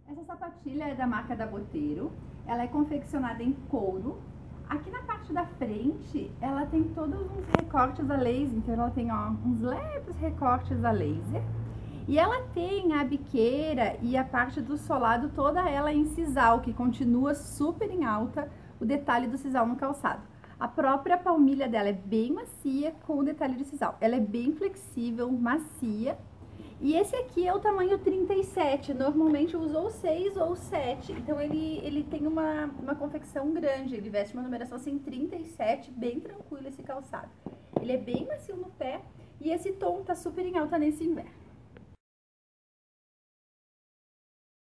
Essa sapatilha é da marca da Bottero, ela é confeccionada em couro. Aqui na parte da frente, ela tem todos uns recortes a laser, então ela tem uns leves recortes a laser. E ela tem a biqueira e a parte do solado toda ela em sisal, que continua super em alta o detalhe do sisal no calçado. A própria palmilha dela é bem macia com o detalhe de sisal. Ela é bem flexível, macia. E esse aqui é o tamanho 37, normalmente eu uso ou 6 ou 7, então ele tem uma confecção grande, ele veste uma numeração assim 37, bem tranquilo esse calçado. Ele é bem macio no pé e esse tom tá super em alta nesse inverno.